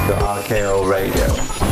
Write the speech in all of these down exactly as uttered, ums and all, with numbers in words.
to R K O Radio.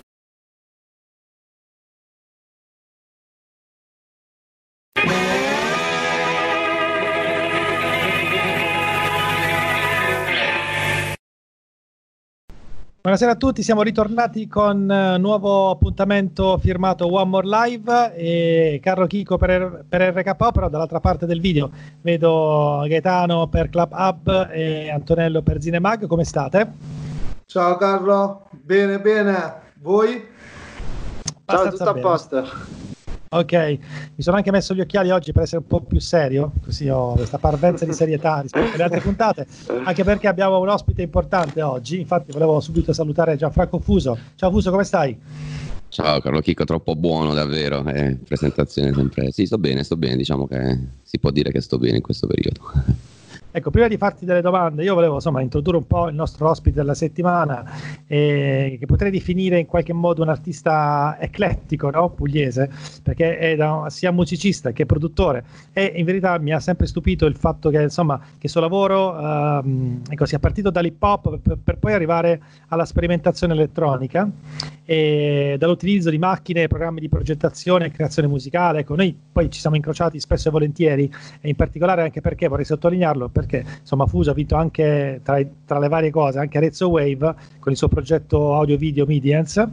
Buonasera a tutti, siamo ritornati con uh, nuovo appuntamento firmato One More Live e Carlo Chico per, per R K O, però dall'altra parte del video vedo Gaetano per Club Hub e Antonello per Zinemag. Come state? Ciao Carlo, bene bene, voi? Ciao, tutto a posto. Ok, mi sono anche messo gli occhiali oggi per essere un po' più serio, così ho questa parvenza di serietà rispetto alle altre puntate, anche perché abbiamo un ospite importante oggi. Infatti volevo subito salutare Gianfranco Fuso. Ciao Fuso, come stai? Ciao Carlo Chico, troppo buono davvero, eh, presentazione sempre. Sì, sto bene, sto bene, diciamo che si può dire che sto bene in questo periodo. Ecco, prima di farti delle domande, io volevo insomma introdurre un po' il nostro ospite della settimana, eh, che potrei definire in qualche modo un artista eclettico, no? Pugliese, perché è da, sia musicista che produttore, e in verità mi ha sempre stupito il fatto che insomma che il suo lavoro ehm, ecco, sia partito dall'hip hop per, per poi arrivare alla sperimentazione elettronica e dall'utilizzo di macchine e programmi di progettazione e creazione musicale. Ecco, noi poi ci siamo incrociati spesso e volentieri, e in particolare anche perché vorrei sottolinearlo, perché insomma Fuso ha vinto anche tra, tra le varie cose anche Arezzo Wave con il suo progetto audio video Midians,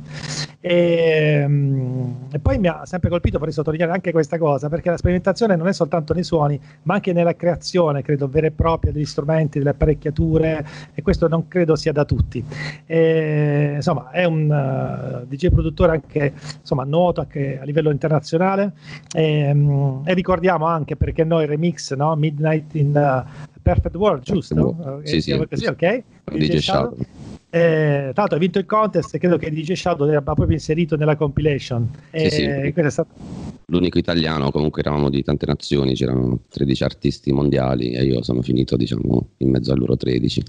e, e poi mi ha sempre colpito, vorrei sottolineare anche questa cosa, perché la sperimentazione non è soltanto nei suoni ma anche nella creazione, credo, vera e propria degli strumenti, delle apparecchiature, e questo non credo sia da tutti. E, insomma è un uh, D J produttore anche insomma noto anche a livello internazionale, e, um, e ricordiamo anche, perché noi remix, no? Midnight in uh, Perfect World, giusto? Perfect Sì, sì, così, ok. D J Shadow. Eh, tra l'altro ha vinto il contest e credo che D J Shadow ha proprio inserito nella compilation. Sì, eh, sì. Questo è stato l'unico italiano, comunque eravamo di tante nazioni, c'erano tredici artisti mondiali e io sono finito diciamo in mezzo a loro tredici.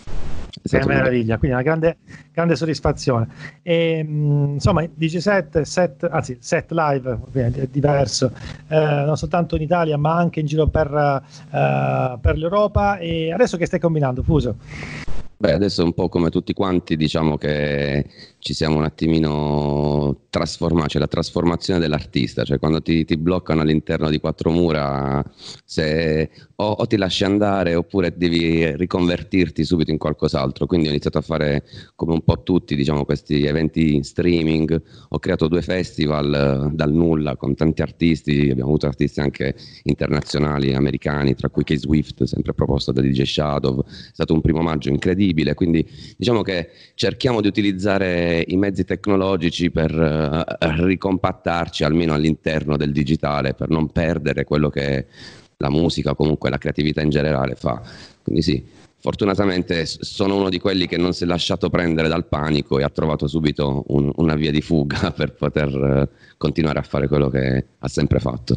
Che meraviglia, quindi una grande, grande soddisfazione. E, mh, insomma, D J set, set, anzi set live ovviamente è diverso, eh, non soltanto in Italia ma anche in giro per, uh, per l'Europa. E adesso che stai combinando, Fuso? Beh, adesso un po' come tutti quanti, diciamo che ci siamo un attimino trasformati, cioè la trasformazione dell'artista, cioè quando ti, ti bloccano all'interno di quattro mura, se o, o ti lasci andare oppure devi riconvertirti subito in qualcos'altro. Quindi ho iniziato a fare come un po' tutti, diciamo, questi eventi in streaming, ho creato due festival dal nulla con tanti artisti, abbiamo avuto artisti anche internazionali, americani, tra cui K-Swift, sempre proposto da D J Shadow. È stato un primo maggio incredibile, quindi diciamo che cerchiamo di utilizzare i mezzi tecnologici per uh, ricompattarci almeno all'interno del digitale, per non perdere quello che la musica, comunque la creatività in generale fa. Quindi sì, fortunatamente sono uno di quelli che non si è lasciato prendere dal panico e ha trovato subito un, una via di fuga per poter uh, continuare a fare quello che ha sempre fatto.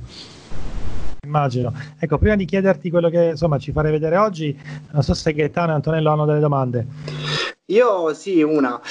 Immagino. Ecco, prima di chiederti quello che insomma ci farei vedere oggi, non so se Gaetano e Antonello hanno delle domande. Io sì, una.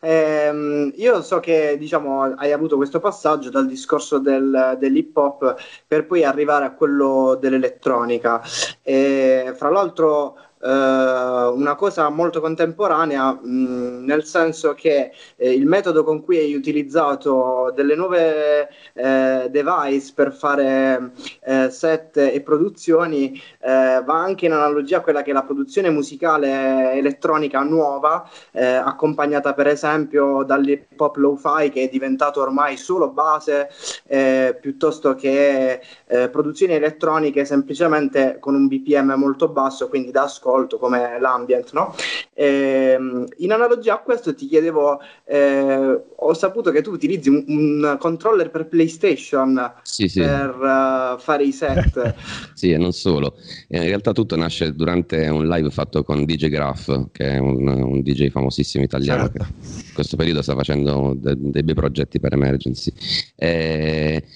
Ehm, io so che diciamo hai avuto questo passaggio dal discorso del, dell'hip hop per poi arrivare a quello dell'elettronica. E, fra l'altro eh, una cosa molto contemporanea, mh, nel senso che eh, il metodo con cui hai utilizzato delle nuove eh, device per fare eh, set e produzioni eh, va anche in analogia a quella che è la produzione musicale elettronica nuova, eh, accompagnata per esempio dall'hip hop lo-fi, che è diventato ormai solo base eh, piuttosto che eh, produzioni elettroniche semplicemente con un B P M molto basso, quindi da ascolto come l'ambient, no? E, in analogia a questo ti chiedevo, eh, ho saputo che tu utilizzi un, un controller per PlayStation sì, sì. per uh, fare i set. Sì, e non solo. In realtà tutto nasce durante un live fatto con D J Graph, che è un, un D J famosissimo italiano, certo, che in questo periodo sta facendo de- dei bei progetti per Emergency. E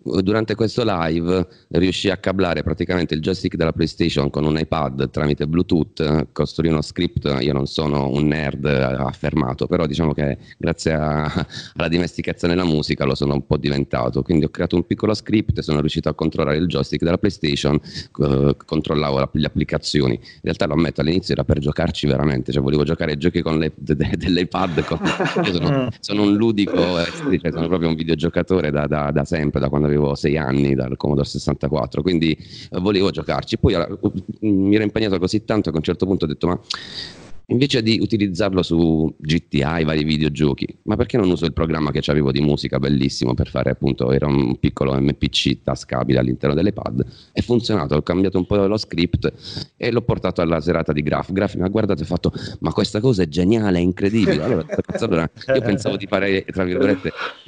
durante questo live riuscii a cablare praticamente il joystick della PlayStation con un iPad tramite Bluetooth, costruì uno script. Io non sono un nerd affermato, però diciamo che grazie a, alla dimestichezza nella musica lo sono un po' diventato, quindi ho creato un piccolo script e sono riuscito a controllare il joystick della PlayStation, eh, controllavo le applicazioni. In realtà lo ammetto, all'inizio era per giocarci veramente, cioè volevo giocare ai giochi con le, de, de, dell'iPad con, io sono, sono un ludico, eh, cioè sono proprio un videogiocatore da, da, da sempre, da quando avevo sei anni, dal Commodore sessantaquattro, quindi eh, volevo giocarci. Poi eh, mi ero impegnato così tanto che a un certo punto ho detto: ma invece di utilizzarlo su G T A, i vari videogiochi, ma perché non uso il programma che avevo di musica bellissimo per fare, appunto, era un piccolo M P C tascabile all'interno dell'iPad. È funzionato, ho cambiato un po' lo script e l'ho portato alla serata di Graph. Graph mi ha guardato e ha fatto: ma questa cosa è geniale, è incredibile. Allora, allora io pensavo di fare, tra virgolette,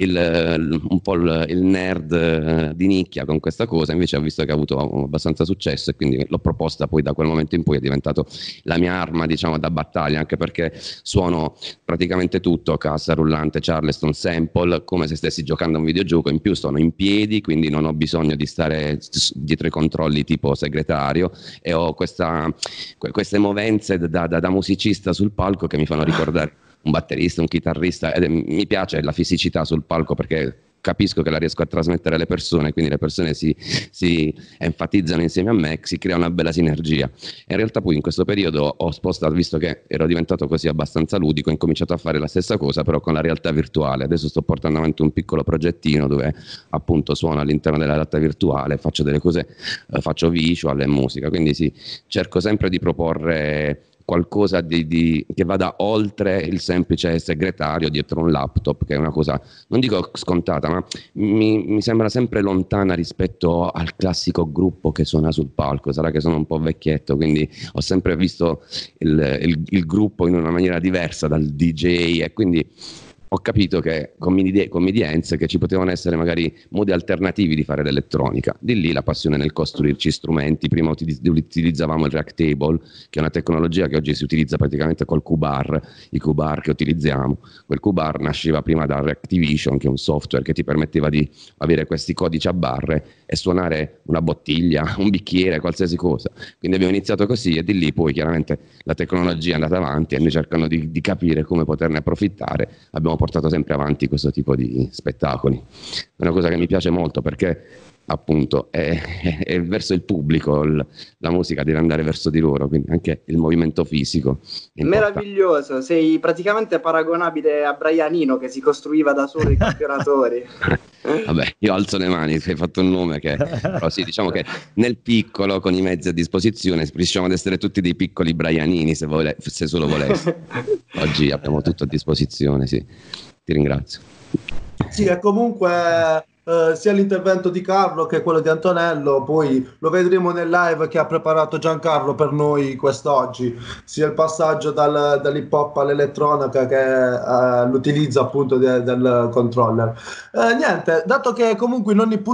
il, un po' il, il nerd di nicchia con questa cosa, invece ho visto che ha avuto abbastanza successo e quindi l'ho proposta. Poi da quel momento in poi è diventato la mia arma, diciamo, da battaglia, anche perché suono praticamente tutto, cassa rullante, Charleston, sample, come se stessi giocando a un videogioco. In più sono in piedi, quindi non ho bisogno di stare dietro i controlli tipo segretario, e ho questa, queste movenze da, da, da musicista sul palco che mi fanno ricordare un batterista, un chitarrista, ed è, mi piace la fisicità sul palco perché capisco che la riesco a trasmettere alle persone, quindi le persone si, si enfatizzano insieme a me, si crea una bella sinergia. E in realtà poi in questo periodo ho spostato, visto che ero diventato così abbastanza ludico, ho incominciato a fare la stessa cosa però con la realtà virtuale. Adesso sto portando avanti un piccolo progettino dove appunto suono all'interno della realtà virtuale, faccio delle cose, eh, faccio visual e musica, quindi sì, cerco sempre di proporre qualcosa di, di, che vada oltre il semplice segretario dietro un laptop, che è una cosa, non dico scontata, ma mi, mi sembra sempre lontana rispetto al classico gruppo che suona sul palco. Sarà che sono un po' vecchietto, quindi ho sempre visto il, il, il gruppo in una maniera diversa dal D J, e quindi ho capito che con Midi, con Midi Hands che ci potevano essere magari modi alternativi di fare l'elettronica. Di lì la passione nel costruirci strumenti. Prima utilizzavamo il Rack Table, che è una tecnologia che oggi si utilizza praticamente col Q-Bar, i Q-Bar che utilizziamo. Quel Q-Bar nasceva prima da Reactivation, che è un software che ti permetteva di avere questi codici a barre e suonare una bottiglia, un bicchiere, qualsiasi cosa. Quindi abbiamo iniziato così, e di lì poi chiaramente la tecnologia è andata avanti e noi cercando di, di capire come poterne approfittare abbiamo portato sempre avanti questo tipo di spettacoli. È una cosa che mi piace molto perché appunto è, è, è verso il pubblico, il, la musica deve andare verso di loro, quindi anche il movimento fisico è meraviglioso. Sei praticamente paragonabile a Brian Eno, che si costruiva da solo i campionatori. Vabbè, io alzo le mani, hai fatto un nome che però sì, diciamo che nel piccolo, con i mezzi a disposizione, riusciamo ad essere tutti dei piccoli Brianini, se, vole, se solo volessi. Oggi abbiamo tutto a disposizione, sì. Ti ringrazio. Sì, e comunque Uh, sia l'intervento di Carlo che quello di Antonello, poi lo vedremo nel live che ha preparato Giancarlo per noi quest'oggi, sia il passaggio dal, dall'hip hop all'elettronica che uh, l'utilizzo appunto de, del controller. Uh, niente, dato che comunque in ogni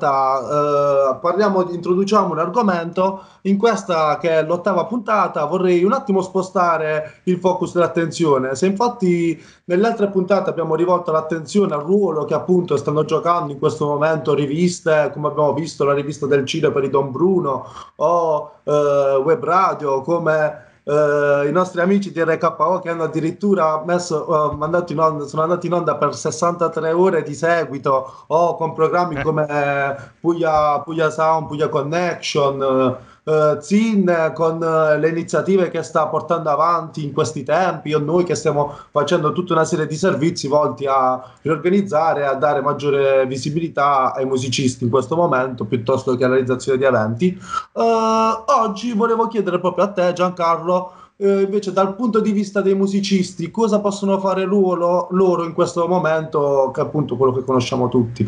puntata uh, parliamo, introduciamo un argomento, in questa che è l'ottava puntata vorrei un attimo spostare il focus dell'attenzione. Se infatti nelle altre puntate abbiamo rivolto l'attenzione al ruolo che appunto stanno giocando in questo momento riviste, come abbiamo visto la rivista del Cile per i Don Bruno, o eh, web radio come eh, i nostri amici di R K O, che hanno addirittura messo, eh, mandato in onda, sono andati in onda per sessantatré ore di seguito, o con programmi come eh, Puglia, Puglia Sound, Puglia Connection, Uh, Zin, con uh, le iniziative che sta portando avanti in questi tempi, o noi che stiamo facendo tutta una serie di servizi volti a riorganizzare e a dare maggiore visibilità ai musicisti in questo momento, piuttosto che alla realizzazione di eventi. Uh, oggi volevo chiedere proprio a te, Giancarlo, uh, invece dal punto di vista dei musicisti, cosa possono fare loro, loro in questo momento, che è appunto quello che conosciamo tutti?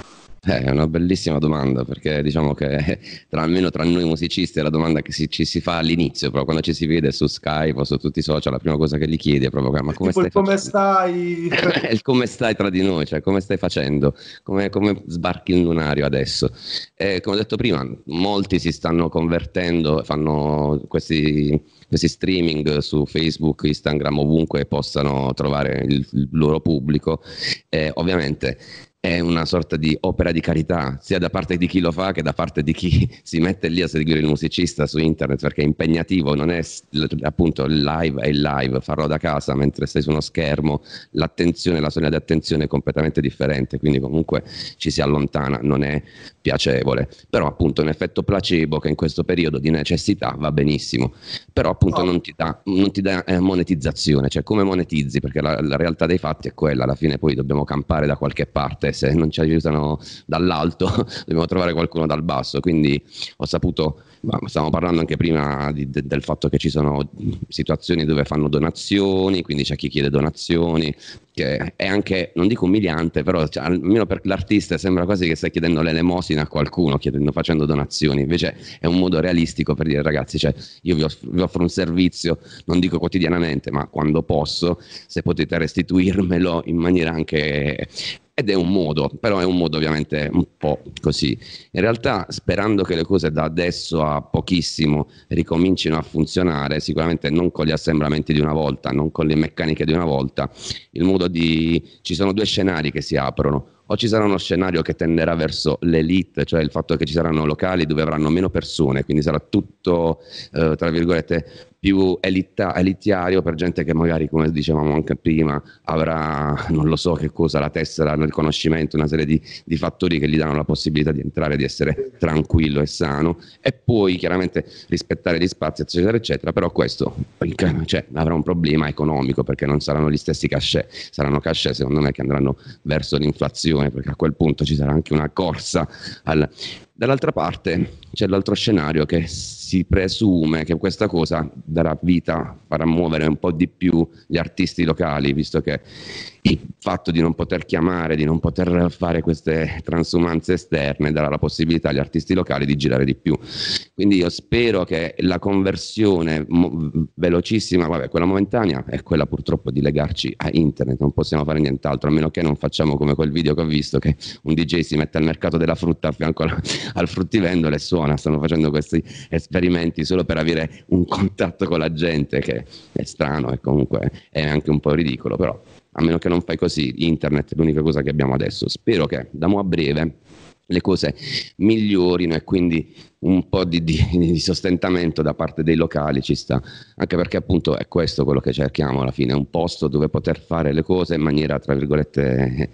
Eh, È una bellissima domanda, perché diciamo che tra, almeno tra noi musicisti è la domanda che si, ci si fa all'inizio, però quando ci si vede su Skype o su tutti i social, la prima cosa che gli chiedi è proprio: ma come stai come facendo? stai? Il come stai tra di noi, cioè come stai facendo, come, come sbarchi il lunario adesso. E come ho detto prima, molti si stanno convertendo, fanno questi, questi streaming su Facebook, Instagram, ovunque possano trovare il, il loro pubblico. E ovviamente è una sorta di opera di carità, sia da parte di chi lo fa che da parte di chi si mette lì a seguire il musicista su internet, perché è impegnativo, non è appunto il live, è il live, farlo da casa mentre stai su uno schermo, l'attenzione, la soglia di attenzione è completamente differente, quindi comunque ci si allontana, non è piacevole, però appunto un effetto placebo che in questo periodo di necessità va benissimo, però appunto oh. non ti dà, non ti dà eh, monetizzazione, cioè come monetizzi, perché la, la realtà dei fatti è quella, alla fine poi dobbiamo campare da qualche parte, se non ci aiutano dall'alto dobbiamo trovare qualcuno dal basso, quindi ho saputo, stavamo parlando anche prima di, de, del fatto che ci sono situazioni dove fanno donazioni, quindi c'è chi chiede donazioni, che è anche, non dico umiliante, però cioè, almeno per l'artista sembra quasi che stai chiedendo l'elemosina a qualcuno, chiedendo, facendo donazioni, invece è un modo realistico per dire ragazzi, cioè, io vi, off- vi offro un servizio, non dico quotidianamente, ma quando posso, se potete restituirmelo in maniera anche... Ed è un modo, però è un modo ovviamente un po' così. In realtà, sperando che le cose da adesso a pochissimo ricomincino a funzionare, sicuramente non con gli assemblamenti di una volta, non con le meccaniche di una volta, il modo di... ci sono due scenari che si aprono. O ci sarà uno scenario che tenderà verso l'elite, cioè il fatto che ci saranno locali dove avranno meno persone, quindi sarà tutto, eh, tra virgolette, più elita- elitiario per gente che magari, come dicevamo anche prima, avrà, non lo so che cosa, la tessera, il conoscimento, una serie di, di fattori che gli danno la possibilità di entrare, di essere tranquillo e sano, e poi chiaramente rispettare gli spazi, eccetera, eccetera, però questo cioè, avrà un problema economico, perché non saranno gli stessi cachet, saranno cachet secondo me che andranno verso l'inflazione, perché a quel punto ci sarà anche una corsa al... Dall'altra parte c'è l'altro scenario che si presume che questa cosa darà vita, farà muovere un po' di più gli artisti locali, visto che il fatto di non poter chiamare, di non poter fare queste transumanze esterne darà la possibilità agli artisti locali di girare di più. Quindi io spero che la conversione mo- velocissima, vabbè, quella momentanea è quella purtroppo di legarci a internet, non possiamo fare nient'altro, a meno che non facciamo come quel video che ho visto, che un D J si mette al mercato della frutta a fianco al, al fruttivendolo e suona. Stanno facendo questi esperimenti solo per avere un contatto con la gente, che è strano e comunque è anche un po' ridicolo, però a meno che non fai così, internet è l'unica cosa che abbiamo adesso. Spero che da mo' a breve le cose migliorino e quindi un po' di, di, di sostentamento da parte dei locali ci sta, anche perché appunto è questo quello che cerchiamo alla fine, un posto dove poter fare le cose in maniera tra virgolette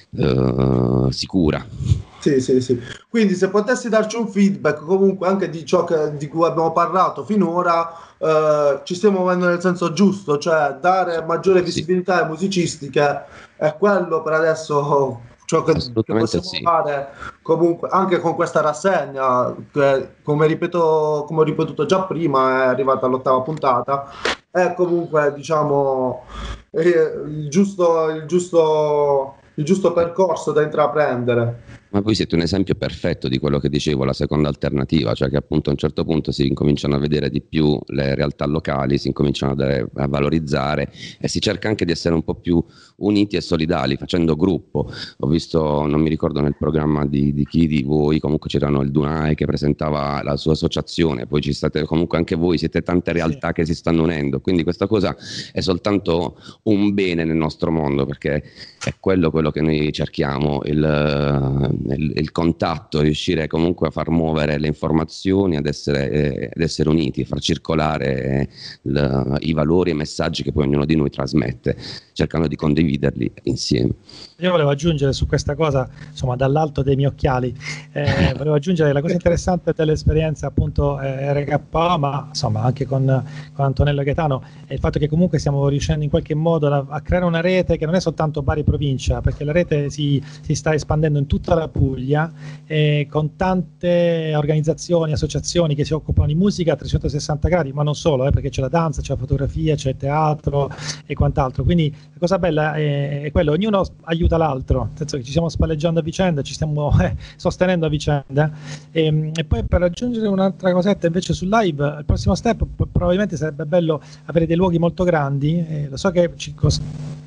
uh, sicura. Sì, sì, sì. Quindi se potessi darci un feedback comunque anche di ciò che, di cui abbiamo parlato finora, eh, ci stiamo muovendo nel senso giusto, cioè dare maggiore visibilità sì. ai musicisti, che è quello per adesso ciò che, che possiamo sì. fare comunque anche con questa rassegna che, come ripeto, come ho ripetuto già prima, è arrivata all'ottava puntata, è comunque diciamo eh, il giusto il giusto il giusto percorso da intraprendere. Ma voi siete un esempio perfetto di quello che dicevo, la seconda alternativa, cioè che appunto a un certo punto si incominciano a vedere di più le realtà locali, si incominciano a, dare, a valorizzare e si cerca anche di essere un po' più uniti e solidali, facendo gruppo. Ho visto, non mi ricordo nel programma di, di chi di voi, comunque c'erano il Dunai che presentava la sua associazione, poi ci state comunque anche voi, siete tante realtà sì. che si stanno unendo, quindi questa cosa è soltanto un bene nel nostro mondo, perché è quello, quello che noi cerchiamo, il... Il, il contatto, riuscire comunque a far muovere le informazioni, ad essere, eh, ad essere uniti, far circolare il, i valori e i messaggi che poi ognuno di noi trasmette, cercando di condividerli insieme. Io volevo aggiungere su questa cosa, insomma, dall'alto dei miei occhiali, eh, volevo aggiungere la cosa interessante dell'esperienza appunto eh, R K O, ma insomma anche con, con Antonello Gaetano, è il fatto che comunque stiamo riuscendo in qualche modo a, a creare una rete che non è soltanto Bari provincia, perché la rete si, si sta espandendo in tutta la Puglia, eh, con tante organizzazioni, associazioni che si occupano di musica a trecentosessanta gradi, ma non solo, eh, perché c'è la danza, c'è la fotografia, c'è il teatro e quant'altro. Quindi la cosa bella è, è quello, ognuno aiuta l'altro, nel senso che ci stiamo spalleggiando a vicenda, ci stiamo eh, sostenendo a vicenda. E, e poi per aggiungere un'altra cosetta invece sul live, il prossimo step probabilmente sarebbe bello avere dei luoghi molto grandi, eh, lo so che ci cost-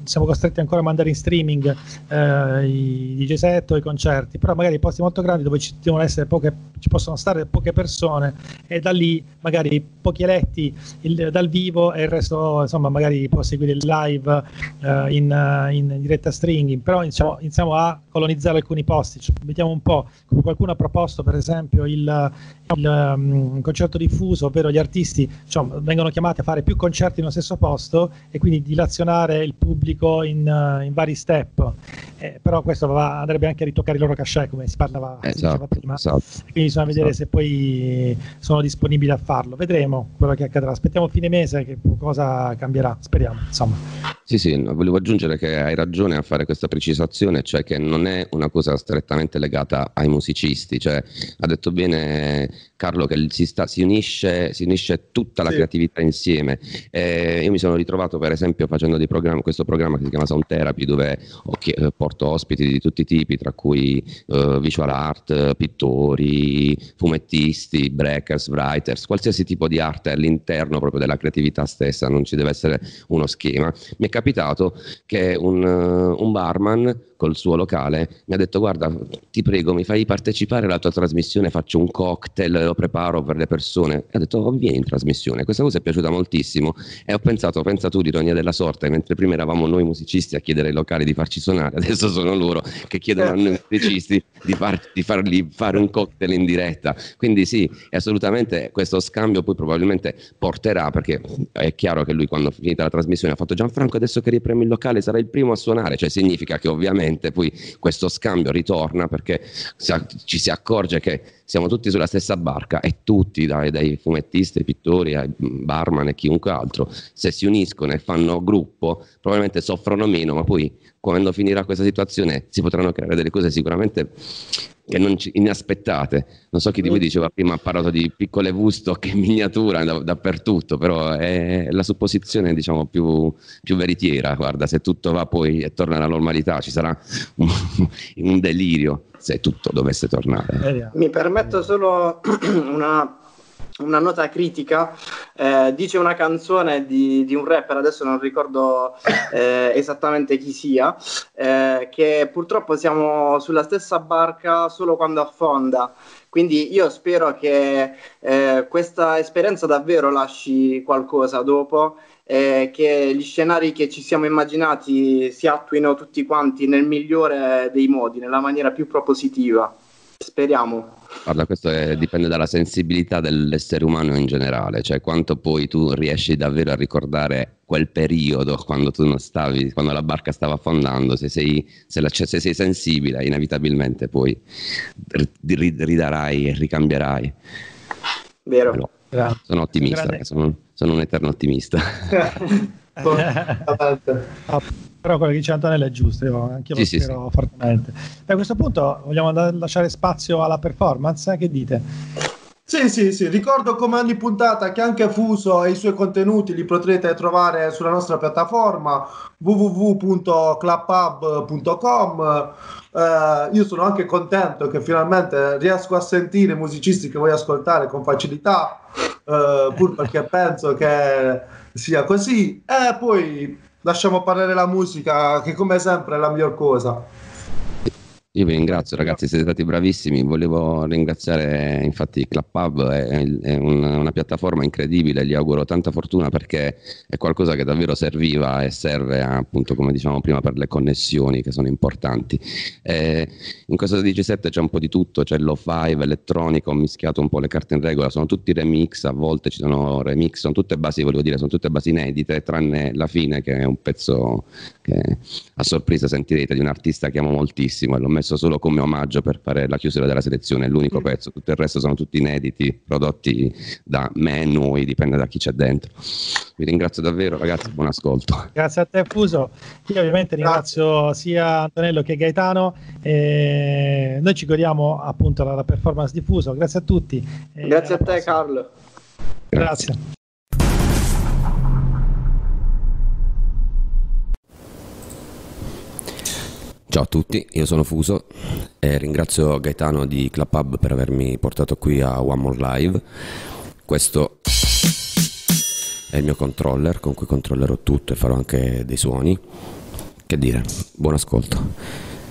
siamo costretti ancora a mandare in streaming eh, i D J set o i concerti, però magari posti molto grandi dove ci devono essere poche, ci possono stare poche persone, e da lì magari pochi eletti il, dal vivo, e il resto insomma magari può seguire il live eh, in, in diretta streaming. Però diciamo, iniziamo a colonizzare alcuni posti, cioè, vediamo un po', come qualcuno ha proposto per esempio il, il um, concerto diffuso, ovvero gli artisti diciamo, vengono chiamati a fare più concerti nello stesso posto e quindi dilazionare il pubblico in, uh, in vari step, eh, però questo va, andrebbe anche a ritoccare i loro cachet, come si parlava, esatto, si diceva prima, esatto, quindi bisogna vedere esatto. se poi sono disponibili a farlo. Vedremo quello che accadrà, aspettiamo fine mese che cosa cambierà, speriamo, insomma. Sì, sì, volevo aggiungere che hai ragione a fare questa precisazione, cioè che non è una cosa strettamente legata ai musicisti, cioè ha detto bene Carlo che si, sta, si, unisce, si unisce tutta la sì. creatività insieme. Eh, io mi sono ritrovato per esempio facendo dei programmi, questo programma che si chiama Sound Therapy, dove ho, porto ospiti di tutti i tipi, tra cui uh, visual art, pittori, fumettisti, breakers, writers, qualsiasi tipo di arte all'interno proprio della creatività stessa, non ci deve essere uno schema. Mi è capitato che un, uh, un barman col suo locale mi ha detto: guarda, ti prego, mi fai partecipare alla tua trasmissione, faccio un cocktail, lo preparo per le persone. E ho detto: oh, vieni in trasmissione. Questa cosa è piaciuta moltissimo e ho pensato, pensa tu, l'ironia della sorte, mentre prima eravamo noi musicisti a chiedere ai locali di farci suonare, adesso sono loro che chiedono a noi musicisti di, far, di fargli fare un cocktail in diretta. Quindi sì, assolutamente questo scambio poi probabilmente porterà, perché è chiaro che lui quando finita la trasmissione ha fatto: Gianfranco, adesso che ripremi il locale sarai il primo a suonare, cioè significa che ovviamente poi questo scambio ritorna, perché ci si accorge che siamo tutti sulla stessa barca, e tutti, dai, dai fumettisti ai pittori ai barman e chiunque altro, se si uniscono e fanno gruppo probabilmente soffrono meno, ma poi quando finirà questa situazione si potranno creare delle cose sicuramente che non ci, inaspettate. Non so chi di voi diceva prima, ha parlato di piccole Woodstock in miniatura da, dappertutto, però è la supposizione diciamo più, più veritiera. Guarda, se tutto va poi e torna alla normalità, ci sarà un, un delirio se tutto dovesse tornare. Mi permetto solo una una nota critica. Eh, dice una canzone di, di un rapper, adesso non ricordo eh, esattamente chi sia, eh, che purtroppo siamo sulla stessa barca solo quando affonda. Quindi io spero che eh, questa esperienza davvero lasci qualcosa dopo, eh, che gli scenari che ci siamo immaginati si attuino tutti quanti nel migliore dei modi, nella maniera più propositiva. Speriamo. Guarda, questo è, dipende dalla sensibilità dell'essere umano in generale, cioè quanto poi tu riesci davvero a ricordare quel periodo quando tu non stavi, quando la barca stava affondando. Se sei, se la, se sei sensibile, inevitabilmente poi ridarai e ricambierai. Vero. Però, sono ottimista, sono, sono un eterno ottimista. Ah, però quello che dice Antonello è giusto, io anche io sì, lo spero sì, sì. fortemente. E a questo punto vogliamo andare, lasciare spazio alla performance, eh? Che dite? Sì, sì, sì, ricordo come ogni puntata che anche Fuso e i suoi contenuti li potrete trovare sulla nostra piattaforma w w w punto clubpub punto com. Eh, io sono anche contento che finalmente riesco a sentire musicisti che voglio ascoltare con facilità, eh, pur perché penso che sia così. E poi lasciamo parlare la musica, che come sempre è la miglior cosa. Io vi ringrazio ragazzi, siete stati bravissimi. Volevo ringraziare infatti ClubPub, è, è un, una piattaforma incredibile, gli auguro tanta fortuna perché è qualcosa che davvero serviva e serve appunto, come dicevamo prima, per le connessioni che sono importanti. Eh, in questo D J set c'è un po' di tutto, c'è lo-fi, elettronica, ho mischiato un po' le carte in regola, sono tutti remix, a volte ci sono remix, sono tutte basi, volevo dire, sono tutte basi inedite, tranne la fine che è un pezzo che a sorpresa sentirete di un artista che amo moltissimo e l'ho messo solo come omaggio per fare la chiusura della selezione, è l'unico mm. pezzo, tutto il resto sono tutti inediti, prodotti da me e noi, dipende da chi c'è dentro. Vi ringrazio davvero ragazzi, buon ascolto. Grazie a te Fuso, io ovviamente ringrazio sia Antonello che Gaetano, e noi ci godiamo appunto la, la performance di Fuso, grazie a tutti. Grazie a te prossima. Carlo. Grazie. grazie. Ciao a tutti, io sono Fuso e ringrazio Gaetano di ClubPub per avermi portato qui a One More Live. Questo è il mio controller con cui controllerò tutto e farò anche dei suoni. Che dire, buon ascolto.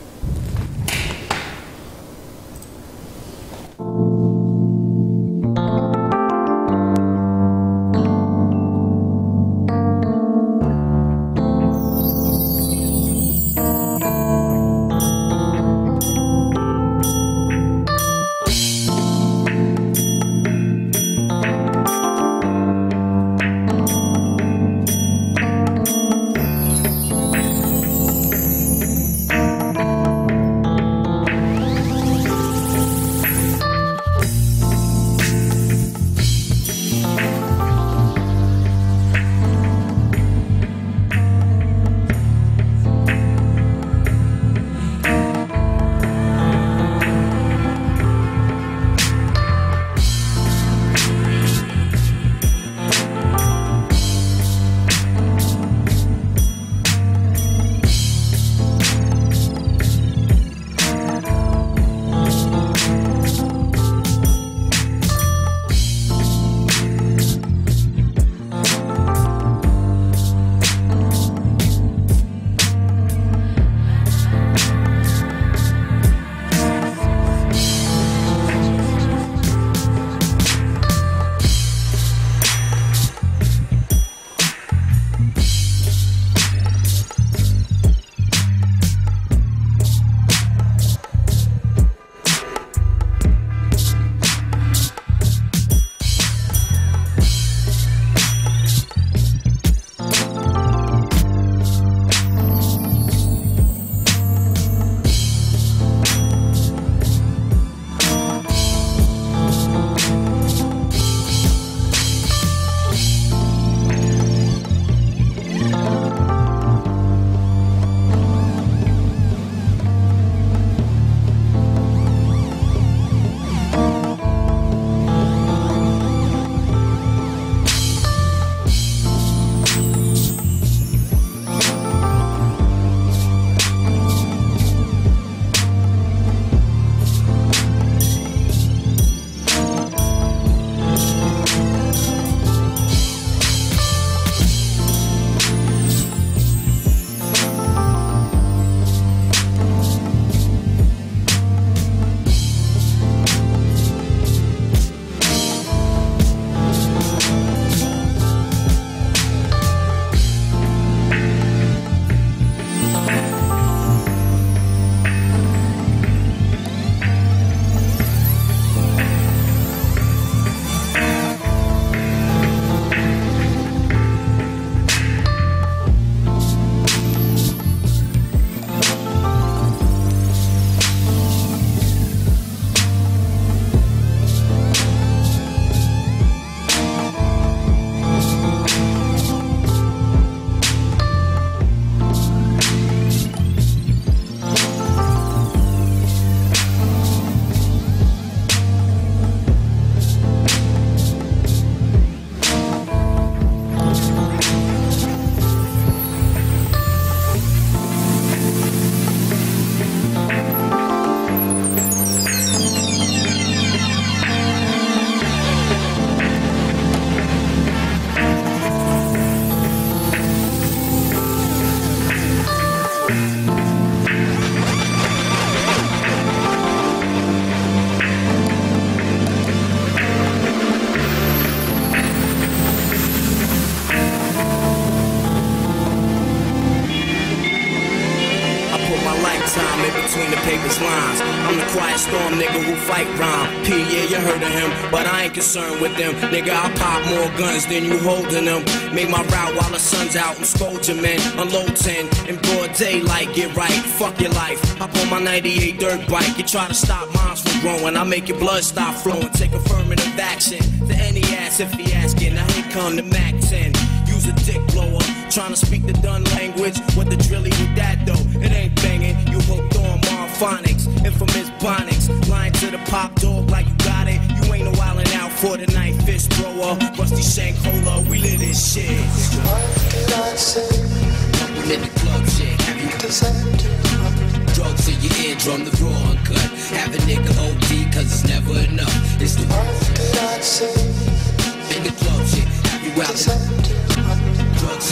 Storm nigga who fight rhyme. P, yeah, you heard of him, but I ain't concerned with them. Nigga, I pop more guns than you holding them. Make my route while the sun's out and scold your men. Unload ten in broad daylight, get right, fuck your life. Hop on my ninety-eight dirt bike. You try to stop moms from growing, I make your blood stop flowing. Take affirmative action to any ass if he asking. Now here come the Mac ten. Use a dick blower, trying to speak the done language. What the drilly with that though? It ain't banging. You hooked on Marphonics, infamous Bonics. Lying to the pop dog like you got it. You ain't no wildin' out for the night. Fist thrower, rusty shank holder. We live this shit. What did I say? We in the club shit. Have you decided to drugs in your eardrum, the raw uncut. Have a nigga O D cause it's never enough. It's the what did I say? In the club shit. Have you out decided to drugs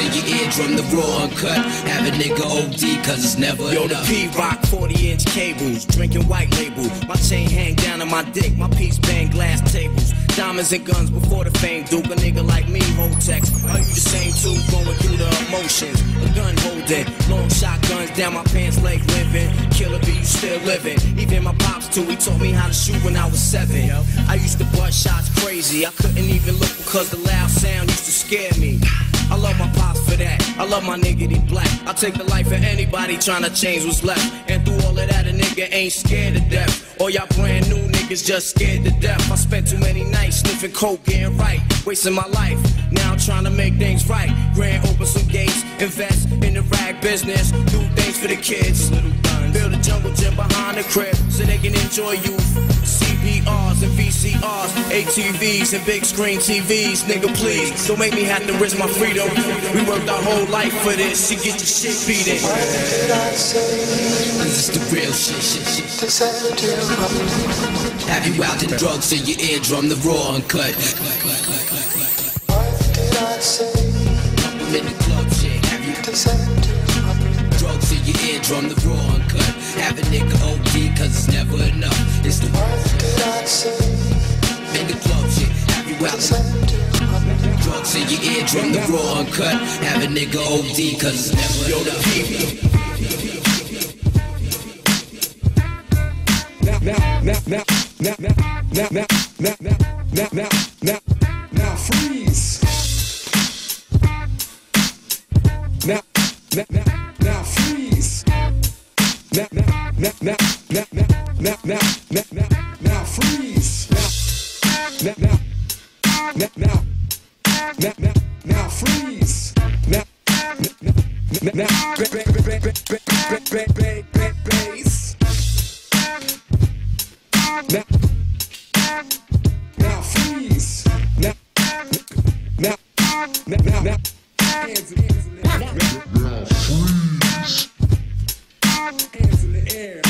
in your eardrum, the raw uncut. Have a nigga O D, cause it's never Yo, enough. The P-Rock forty inch cables, drinking white label. My chain hang down on my dick, my piece bang glass tables. Diamonds and guns before the fame, Duke. A nigga like me, hold text. Are you the same too, going through the emotions? A gun holding, long shotguns down my pants leg living. Killer B, you still living. Even my pops too, he taught me how to shoot when I was seven. I used to bust shots crazy, I couldn't even look because the loud sound used to scare me. I love my pops for that, I love my nigga, he black. I take the life of anybody trying to change what's left. And through all of that, a nigga ain't scared to death. All y'all brand new niggas just scared to death. I spent too many nights sniffing coke, getting right, wasting my life. Now I'm trying to make things right. Grand open some gates, invest in the rag business, do things for the kids. Build a jungle gym behind the crib so they can enjoy youth. C B Rs and V C Rs, A T Vs and big screen T Vs. Nigga, please, don't make me have to risk my freedom. We worked our whole life for this. You get your shit beaten. What did I say? This is the real shit, shit, shit. To set you up. Have you out in drugs in your eardrum, the raw uncut? What did I say? I'm in the club, shit. Have you To set you up. drugs in your eardrum, the raw uncut? Have a nigga O D, cause it's never enough. It's the What did I say? in the club, shit. Have you out To set you up. drugs in your eardrum, the raw uncut? Have a nigga O D, cause it's never Yo, enough. The Now, now, now, now, now, now, now, now, now, now, now, now, freeze. Now, now, now, now, freeze. Now, now, now, now, now, now, now, now, now, now, now, freeze. Now, now, now, now, now, now, now, freeze. Now, now, now, now, bass. Now, now freeze. Now, now, now, now, now. Hands in, hands in the air. Now freeze. Hands in the air.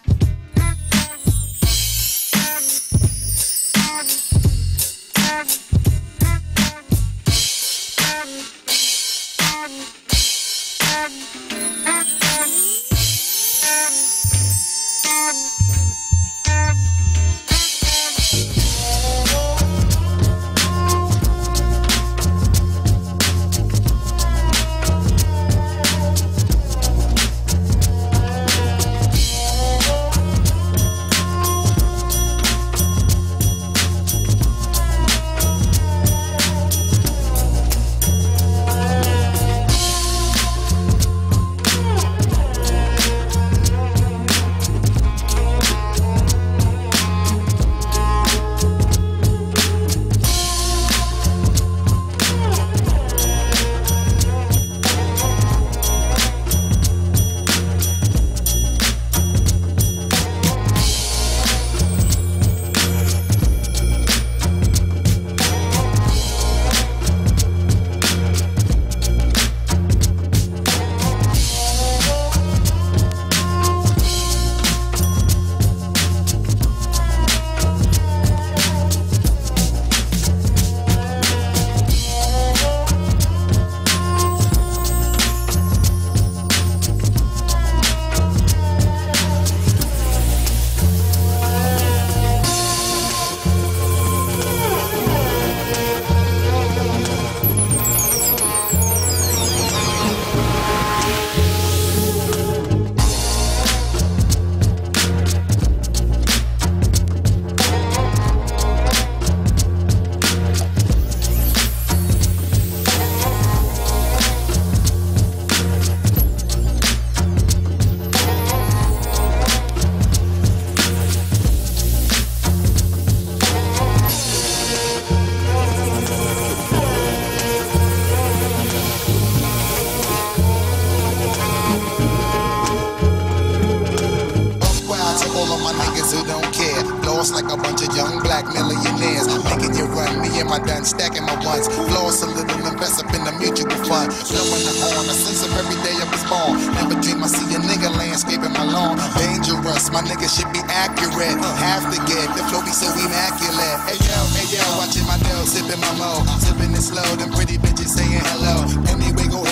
Stacking my ones, floss a little, invest up in the mutual fund. Blowing the horn, a sense of every day I was born. Never dream I see a nigga landscaping my lawn. Dangerous, my nigga should be accurate. Have to get the flow be so immaculate. Hey yo, hey yo, watching my dough, sipping my mo, sipping it slow. Them pretty bitches saying hello. Anyway, go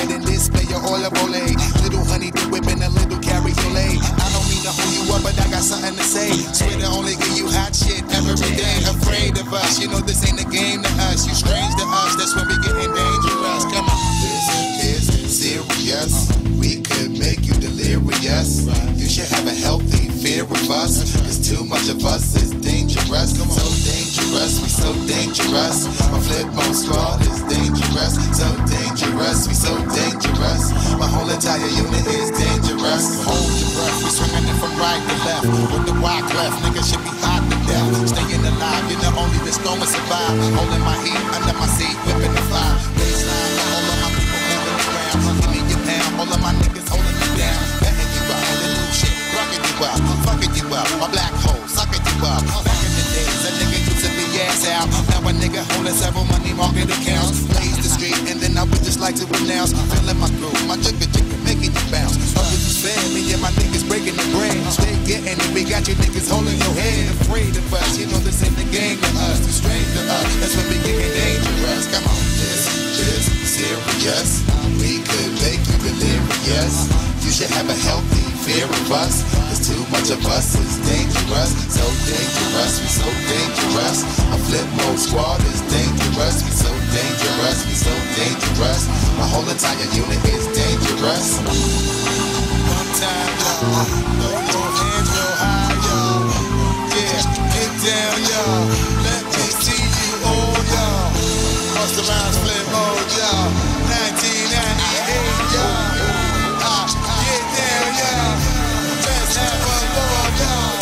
us. You know this ain't a game to us. You strange to us. That's when we getting dangerous. Come on. This is serious. We could make you delirious. You should have a healthy fear of us. Cause too much of us is dangerous. So dangerous, we so dangerous. My flip mode squad is dangerous. So dangerous, we so dangerous. My whole entire unit is dangerous. Hold your breath, we swinging it from right to left. With the wide cleft, niggas should be hot to death. Staying alive, you're the only that's gonna survive. Holding my heat under my seat, whipping the fire. Baseline, all of my people moving around. Give me your pound, all of my niggas holding you down. Betting you out, the new shit, rocking you out, fucking you up. My black hole, sucking you up. Back in the days, a nigga used to be ass out. Now a nigga holding several money market accounts. Blaze the street, and then I would just like to announce. Feeling my groove, my jigger jigger making you bounce. Others is fan, me and my niggas breaking the brain. Stay getting it, we got you niggas holding your head. Afraid of us, you know this ain't the game to us. Too strange to us, that's when we getting dangerous. Come on, this is serious. We could make you delirious. You should have a healthy fear of us. Cause too much of us is dangerous. So dangerous, we so dangerous. A flip mode squad is dangerous. We so dangerous, we so dangerous. My whole entire unit is dangerous. One time, y'all. Throw your hands real high, y'all. Yeah, get down, y'all. Let me see you all, y'all. Bust around flip mode, y'all. nineteen ninety-eight, y'all. Ah, get down, y'all. Let's have a ball, y'all.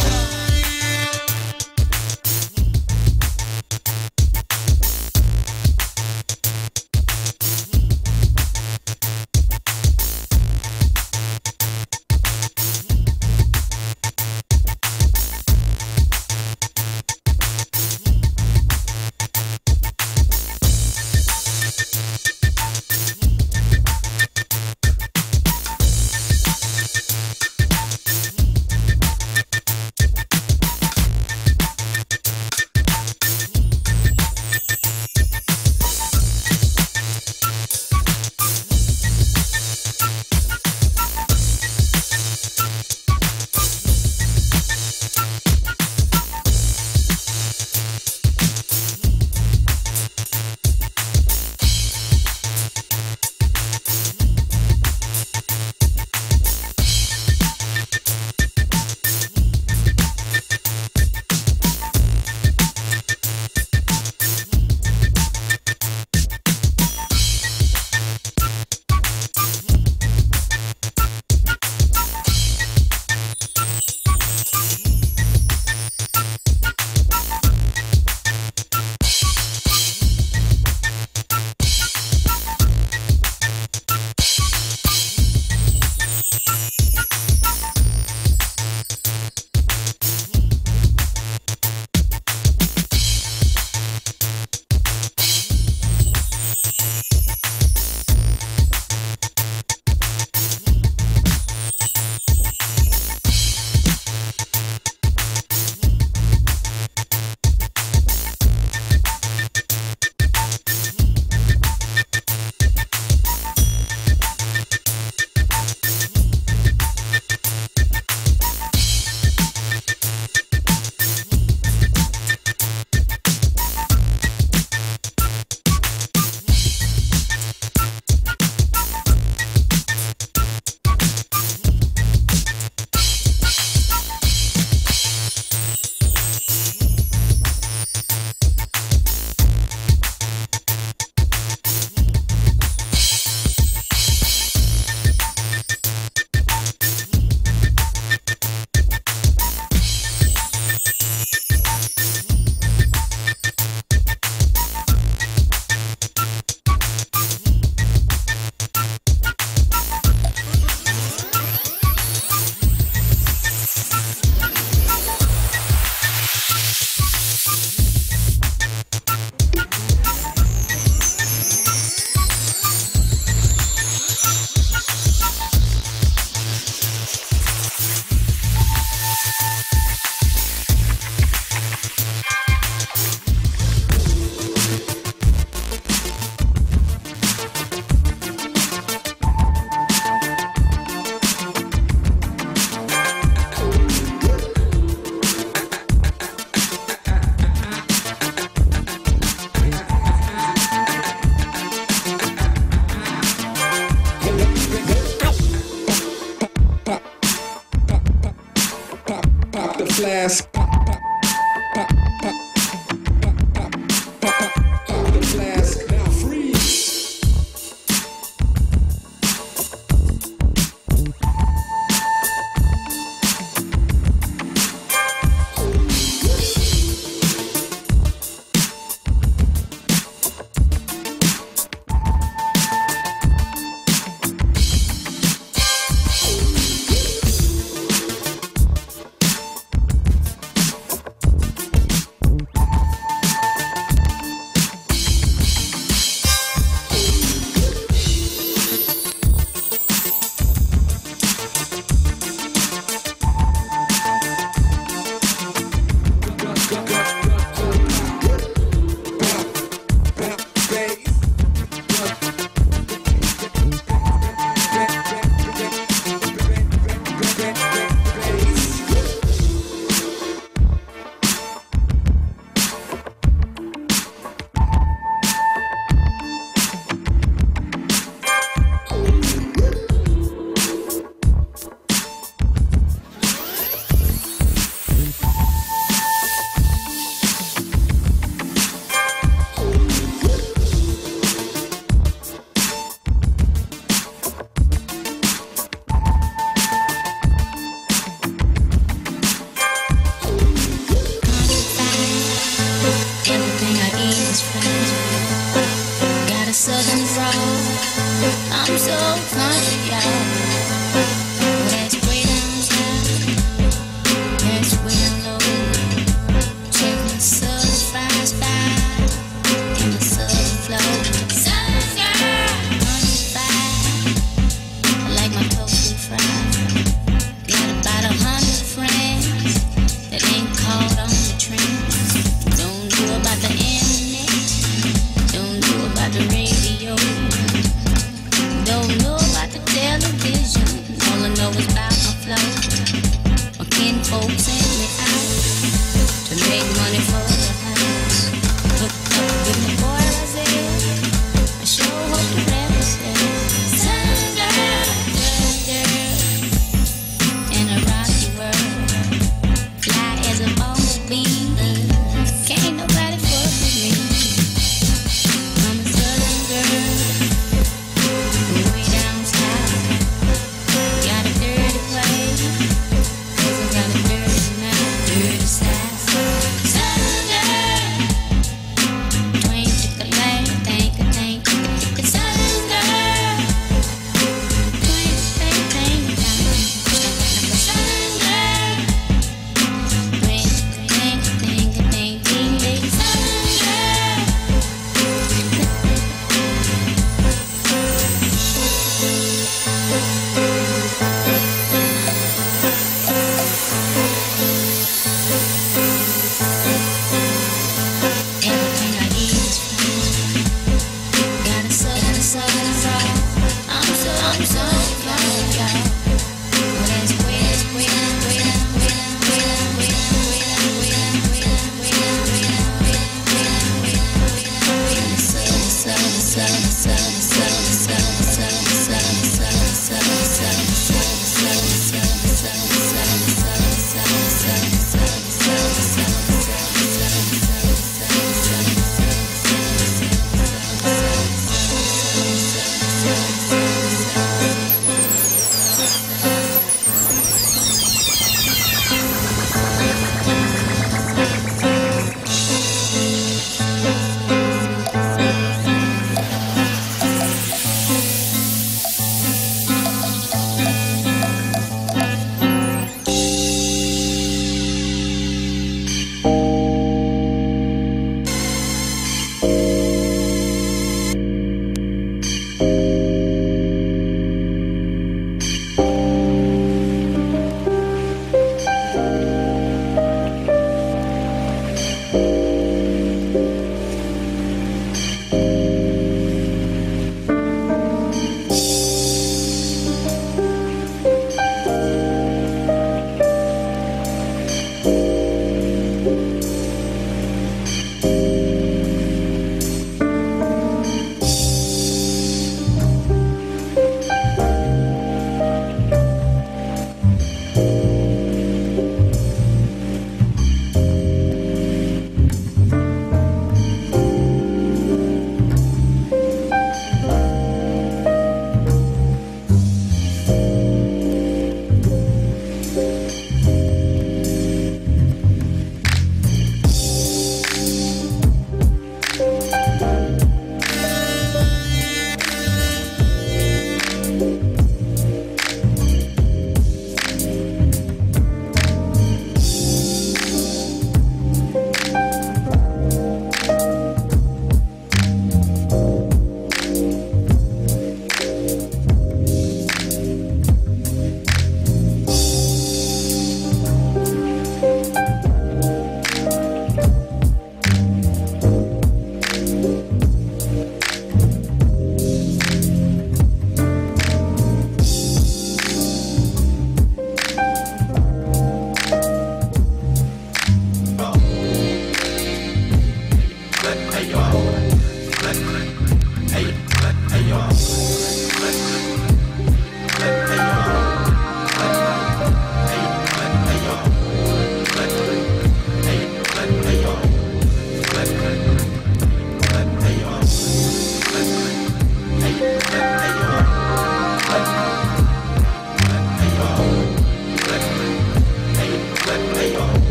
I'm so country, y'all. That's way down south. That's way down low. Check the certified spot in the southern flow. Southern girl, hunted I like my toasted fries. Got about a hundred friends that ain't caught on the trends. Don't know about the internet. Don't know about the radio. Don't know about the television. All I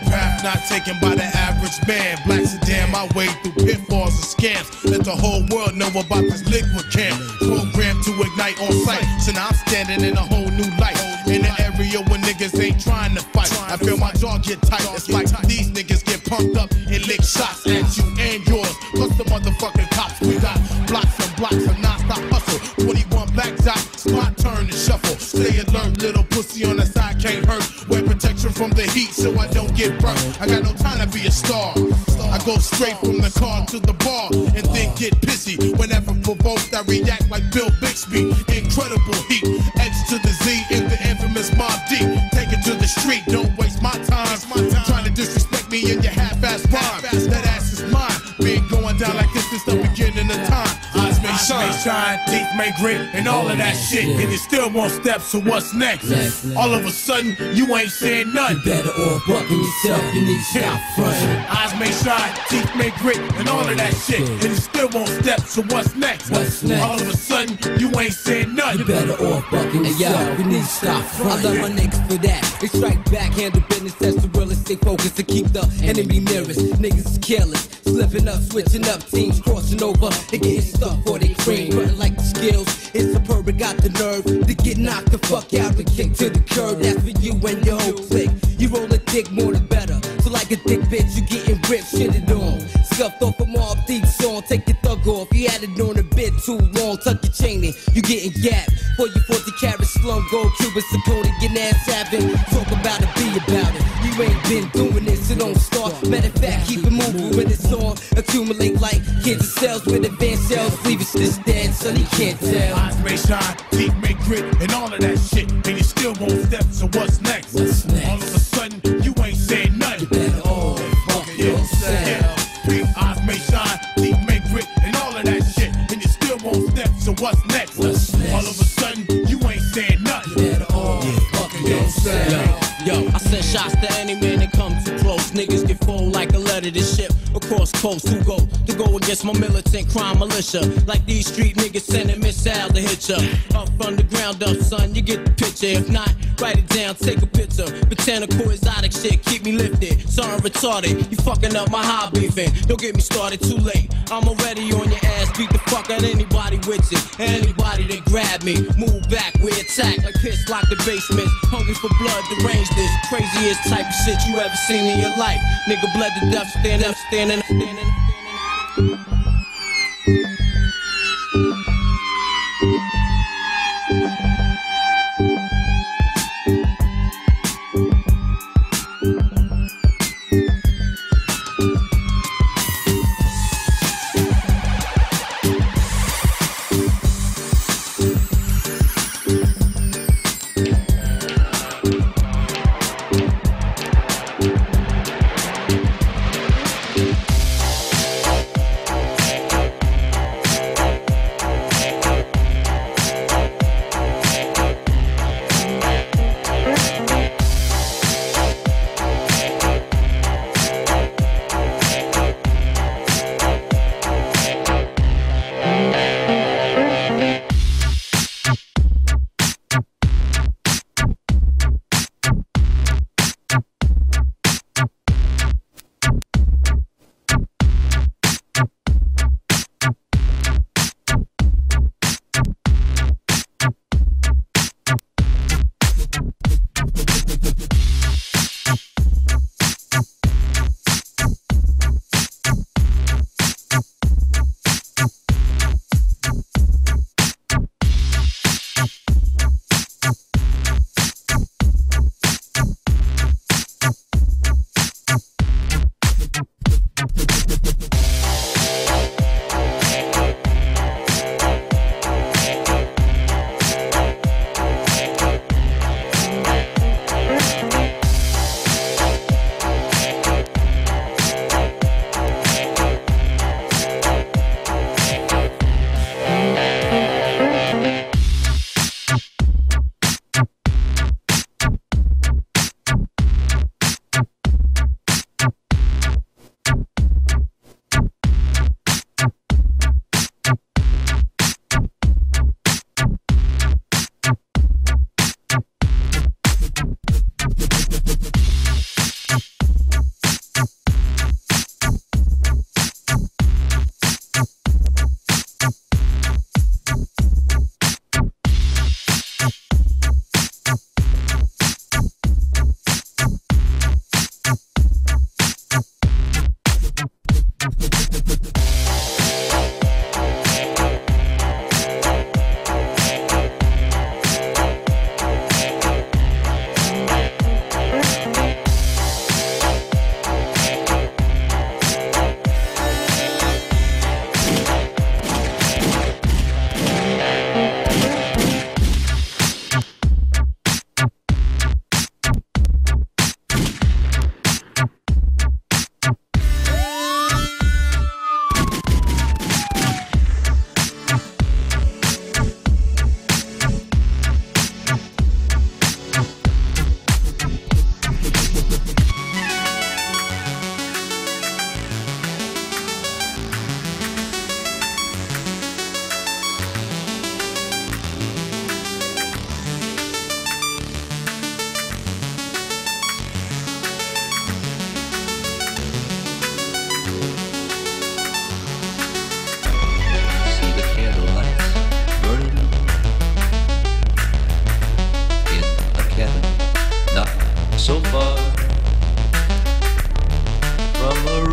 path not taken by the average man. Black sedan my way through pitfalls and scams. Let the whole world know about this liquid camp. Programmed to ignite on sight. So now I'm standing in a whole new light. In the area where niggas ain't trying to fight. I feel my jaw get tight. It's like these niggas get pumped up and lick shots at you and yours. Plus the motherfucking cops. We got blocks and blocks of non-stop hustle. twenty-one black dots, spot turn and shuffle. Stay alert, little pussy on the side can't hurt. Wear protection from the heat so I don't get burnt. I got no time to be a star. I go straight from the car to the bar and then get pissy. Whenever provoked, I react like Bill Bixby. Incredible heat, X to the Z in the infamous Mob Deep. Take it to the street, don't waste my time. Trying to disrespect me in your half-ass rhyme. That ass is mine. Been going down like this since the beginning of time. Eyes may shine, shine, teeth may grit, and all of that shit. And you still won't step, so what's next? All of a sudden, you ain't saying nothing. Better off bucking yourself, you need to stop fronting. Eyes may shine, teeth may grit, and all of that shit. And you still won't step, so what's next? What's next? All of a sudden, you ain't saying nothing. You better off bucking yourself, you need to stop fronting. I love my niggas for that. They strike back, handle business, that's the realest. Stay focused to keep the enemy nearest. Niggas is careless, slipping up, switching up, teams crossing over. They getting stuck for they cream, running like the skills. It's superb, it got the nerve to get knocked the fuck out and kick to the curb. That's for you and your whole clique. You roll a dick more the better. So like a dick bitch, you getting ripped, shit it on. Scuffed off a Mob Deep song, take your thug off. You had it on a bit too long, tuck your chain in, you getting gapped. For your forty carat slum, gold Cuban supporting, get ass having. Talk about it, be about it. You ain't been doing this, so don't start. Matter of fact, keep it moving when it's on. Accumulate like kids of cells with advanced cells. Leave it just dead, son, he can't tell. Eyes may shine, teeth may grit, and all of that shit. And you still won't step, so what's next? What's next? All of a sudden, you ain't saying nothing. You better all fuck yourself. Yeah. Big eyes may shine, teeth may grit, and all of that shit. And you still won't step, so what's next? What's next? All of a sudden, you ain't saying nothing. You better all fuck yourself. Yo, I send shots to any man that come too close. Niggas get fold like a letter to ship across coast. Who go to go against my militant crime militia? Like these street niggas sending missile to hit ya. Up from the ground up, son, you get the picture. If not, write it down, take a picture. Botanical exotic shit, keep me lifted. Sorry, retarded, you fucking up my high beefing. Don't get me started too late. I'm already on your ass, beat the fuck out anybody with it. Anybody that grab me, move back, we attack like piss lock the basement. Hungry for blood, deranged this craziest type of shit you ever seen in your life. Nigga bled to death, stand up, standing, standing, standing.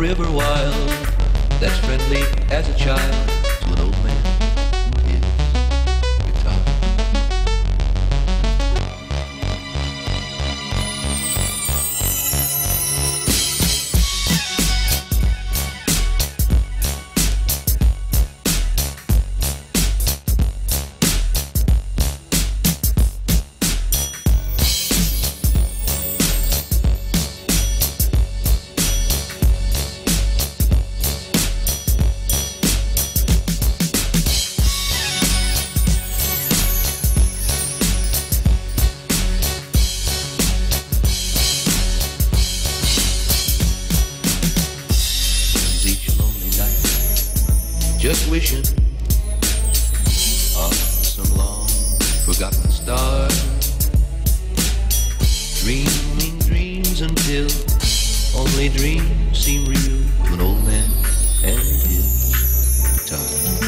river wild that's friendly as a child to an old man and his guitar. Just wishing on some long forgotten star, dreaming dreams until only dreams seem real to an old man and his guitar.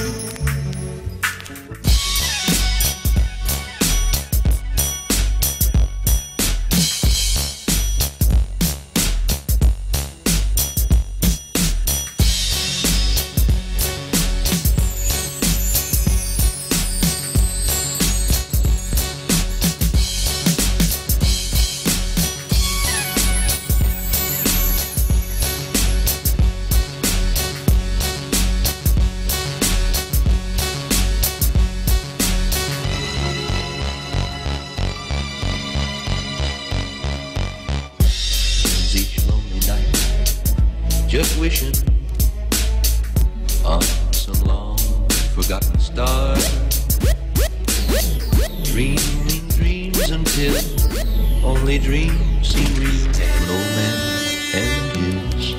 Just wishing on some long forgotten star, dreaming dreams until only dreams seem real to an old man and his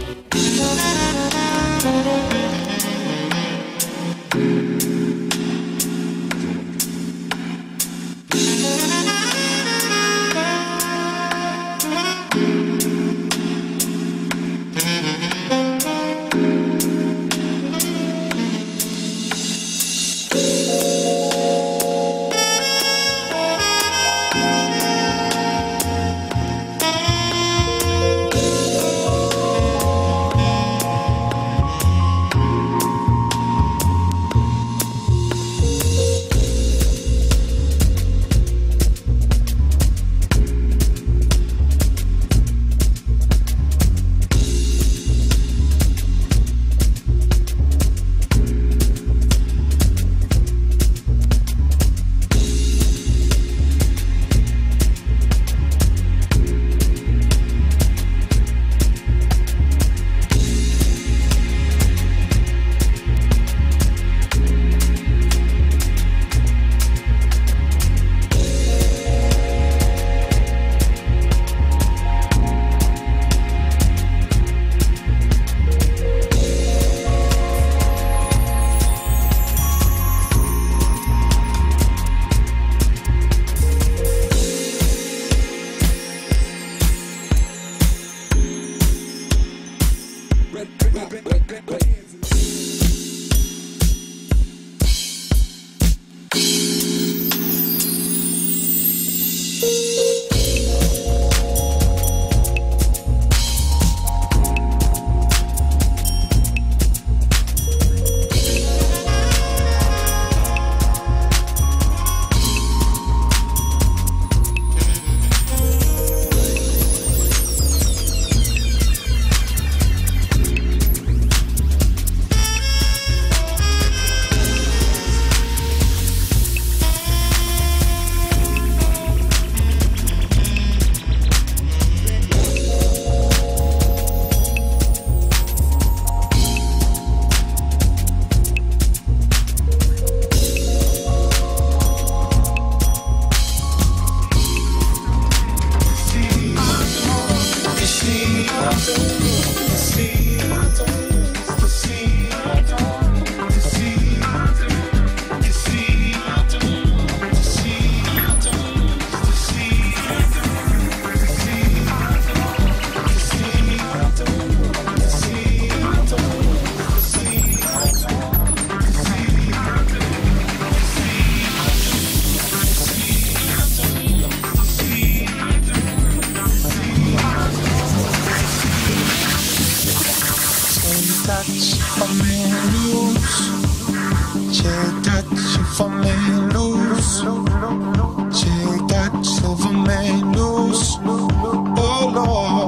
that shit for me loose. Shake that shit for me loose. Shake that shit for me loose. Oh Lord.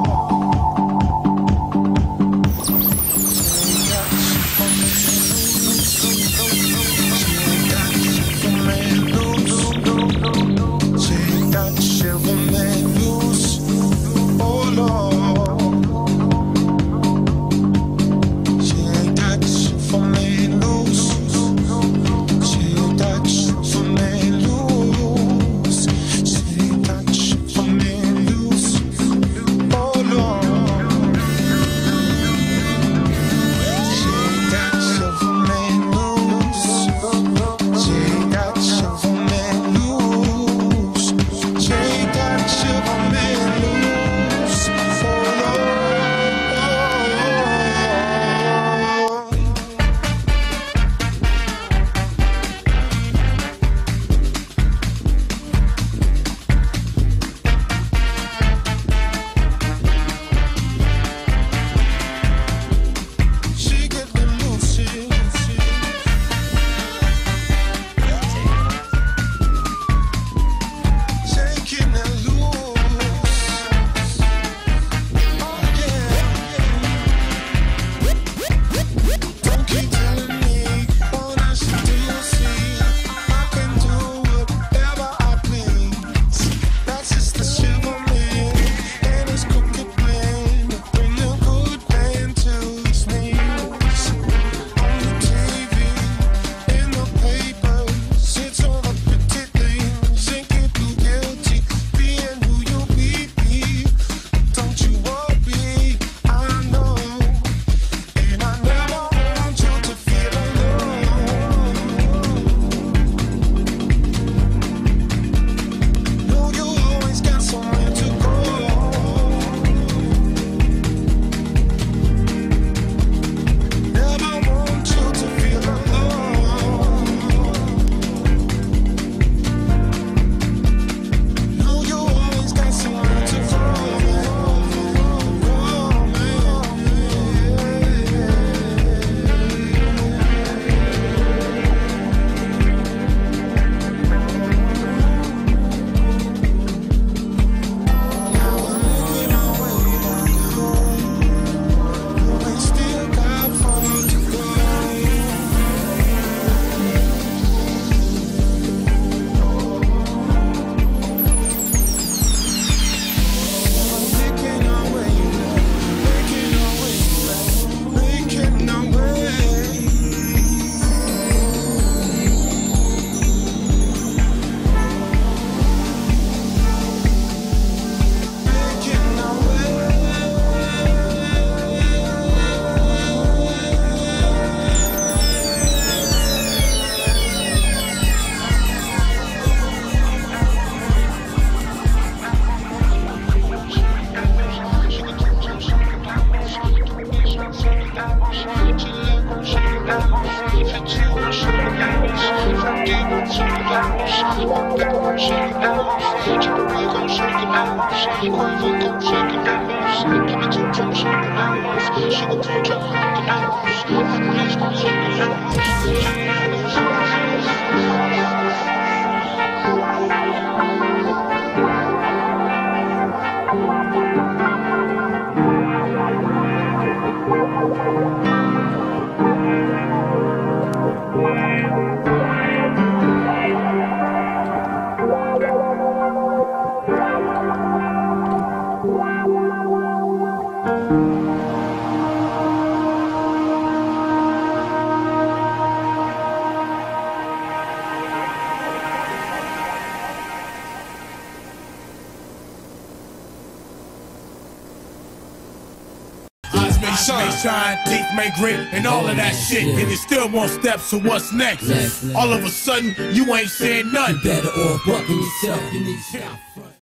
Shine, teeth may grit, and all of that shit. And you still want steps, so what's next? All of a sudden, you ain't saying nothing. You better off bucking yourself, you need to stop.